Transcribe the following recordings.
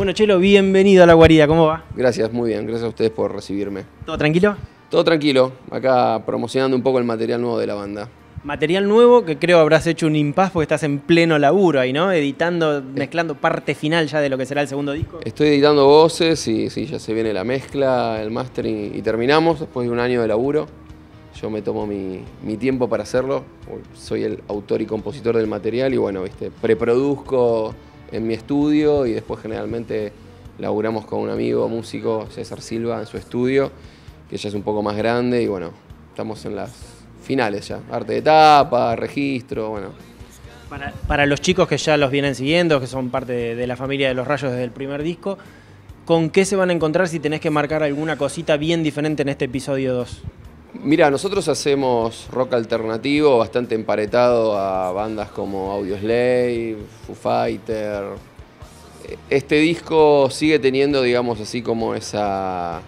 Bueno, Chelo, bienvenido a La Guarida, ¿cómo va? Gracias, muy bien, gracias a ustedes por recibirme. ¿Todo tranquilo? Todo tranquilo, acá promocionando un poco el material nuevo de la banda. Material nuevo que creo habrás hecho un impasse porque estás en pleno laburo ahí, ¿no? Editando, mezclando parte final ya de lo que será el segundo disco. Estoy editando voces y sí, ya se viene la mezcla, el mastering y terminamos después de un año de laburo. Yo me tomo mi tiempo para hacerlo, soy el autor y compositor del material y bueno, preproduzco en mi estudio y después generalmente laburamos con un amigo músico, César Silva, en su estudio, que ya es un poco más grande y bueno, estamos en las finales ya, arte de tapa, registro, bueno. Para los chicos que ya los vienen siguiendo, que son parte de la familia de Los Rayos desde el primer disco, ¿con qué se van a encontrar si tenés que marcar alguna cosita bien diferente en este episodio 2? Mira, nosotros hacemos rock alternativo bastante emparetado a bandas como Audioslave, Foo Fighter. Este disco sigue teniendo, digamos así, como ese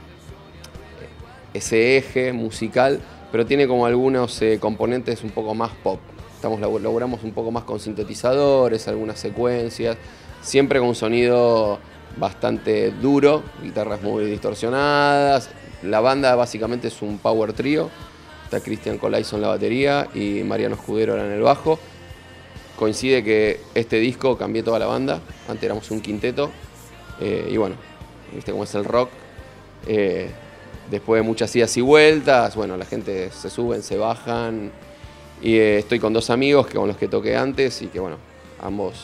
eje musical, pero tiene como algunos componentes un poco más pop. Logramos un poco más con sintetizadores, algunas secuencias, siempre con un sonido bastante duro, guitarras muy distorsionadas. La banda básicamente es un power trio, está Cristian Colaizzo en la batería y Mariano Escudero en el bajo. Coincide que este disco cambié toda la banda, antes éramos un quinteto y bueno, viste cómo es el rock. Después de muchas idas y vueltas, bueno, la gente se suben, se bajan y estoy con dos amigos con los que toqué antes y que bueno, ambos,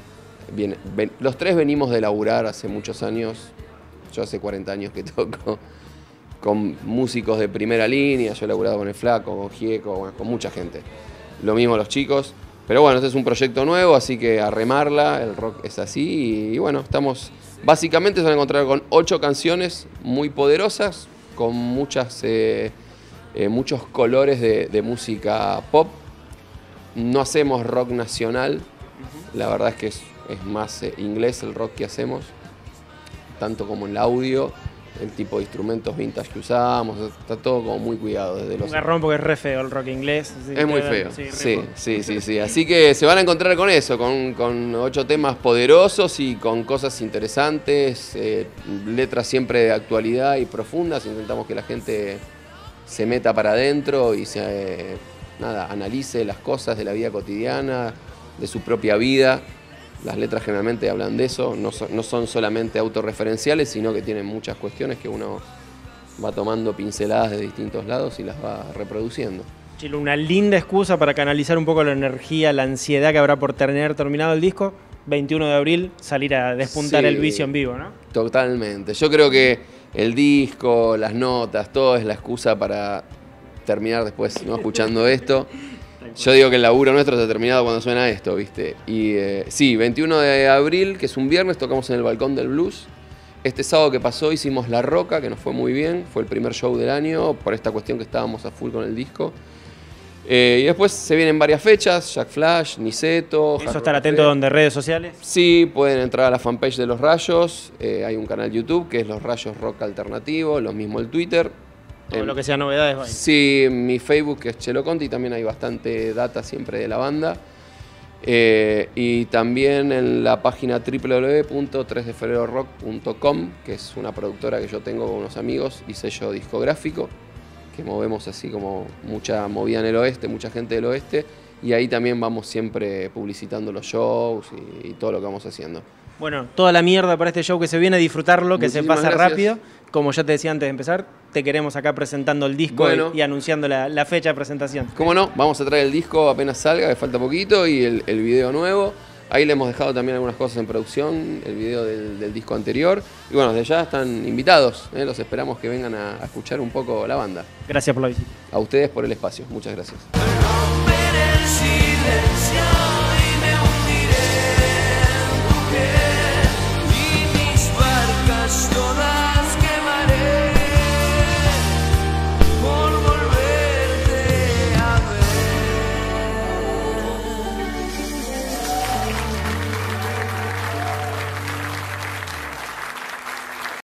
los tres venimos de laburar hace muchos años, yo hace 40 años que toco, con músicos de primera línea, yo he laburado con El Flaco, con Gieco, bueno, con mucha gente. Lo mismo los chicos, pero bueno, este es un proyecto nuevo, así que a remarla, el rock es así y bueno, básicamente se van a encontrar con 8 canciones muy poderosas, con muchos colores de música pop. No hacemos rock nacional, la verdad es que es más inglés el rock que hacemos, tanto como en el audio, el tipo de instrumentos vintage que usamos, está todo como muy cuidado. Un garrón porque es re feo el rock inglés. Es muy feo, sí. Así que se van a encontrar con eso, con 8 temas poderosos y con cosas interesantes, letras siempre de actualidad y profundas. Intentamos que la gente se meta para adentro y analice las cosas de la vida cotidiana, de su propia vida. Las letras generalmente hablan de eso, no son solamente autorreferenciales, sino que tienen muchas cuestiones que uno va tomando pinceladas de distintos lados y las va reproduciendo. Chilo, una linda excusa para canalizar un poco la energía, la ansiedad que habrá por tener terminado el disco. 21 de abril, salir a despuntar el vicio en vivo, ¿no? Totalmente. Yo creo que el disco, las notas, todo es la excusa para terminar después, ¿no? Escuchando esto. Yo digo que el laburo nuestro está terminado cuando suena esto, ¿viste? Y sí, 21 de abril, que es un viernes, tocamos en el Balcón del Blues. Este sábado que pasó hicimos La Roca, que nos fue muy bien. Fue el primer show del año, por esta cuestión que estábamos a full con el disco. Y después se vienen varias fechas, Jack Flash, Niceto. ¿Eso estar atento donde redes sociales? Sí, pueden entrar a la fanpage de Los Rayos. Hay un canal YouTube que es Los Rayos Rock Alternativo, lo mismo el Twitter. Todo lo que sea novedades, vaya. Sí, mi Facebook que es Chelo Conti, también hay bastante data siempre de la banda. Y también en la página www.3defebrerorock.com, que es una productora que yo tengo con unos amigos y sello discográfico, que movemos así como mucha movida en el oeste, mucha gente del oeste, y ahí también vamos siempre publicitando los shows y todo lo que vamos haciendo. Bueno, toda la mierda para este show que se viene, a disfrutarlo, que Muchísimas se pasa gracias. rápido. Como ya te decía antes de empezar, te queremos acá presentando el disco y anunciando la fecha de presentación. ¿Cómo no? Vamos a traer el disco apenas salga, que falta poquito, y el video nuevo. Ahí le hemos dejado también algunas cosas en producción, el video del disco anterior. Y bueno, desde ya están invitados, los esperamos que vengan a escuchar un poco la banda. Gracias por la visita. A ustedes por el espacio, muchas gracias. Romper el silencio.